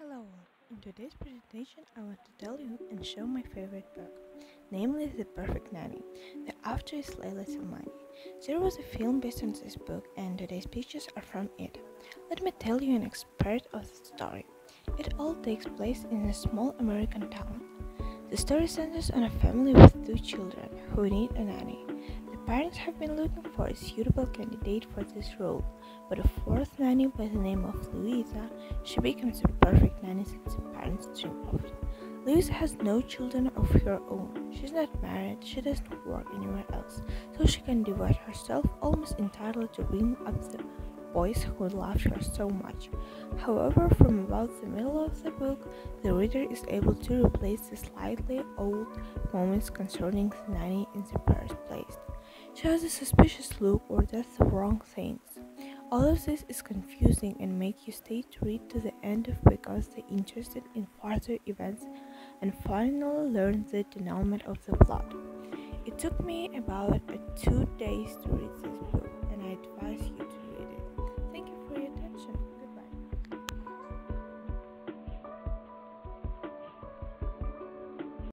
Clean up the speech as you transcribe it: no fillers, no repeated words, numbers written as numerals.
Hello all. In today's presentation I want to tell you and show my favorite book, namely The Perfect Nanny. The author is Leila Salmani. There was a film based on this book and today's pictures are from it. Let me tell you an expert of the story. It all takes place in a small American town. The story centers on a family with two children who need a nanny. The parents have been looking for a suitable candidate for this role, but a fourth nanny by the name of Louisa, she becomes the perfect nanny since the parents dream of. Louisa has no children of her own. She's not married, she doesn't work anywhere else, so she can devote herself almost entirely to bringing up the boys who love her so much. However, from about the middle of the book, the reader is able to replace the slightly old moments concerning the nanny in the first place. She has a suspicious look or does the wrong things. All of this is confusing and make you stay to read to the end of because they're interested in further events and finally learn the denouement of the plot. It took me about 2 days to read this book and I advise you to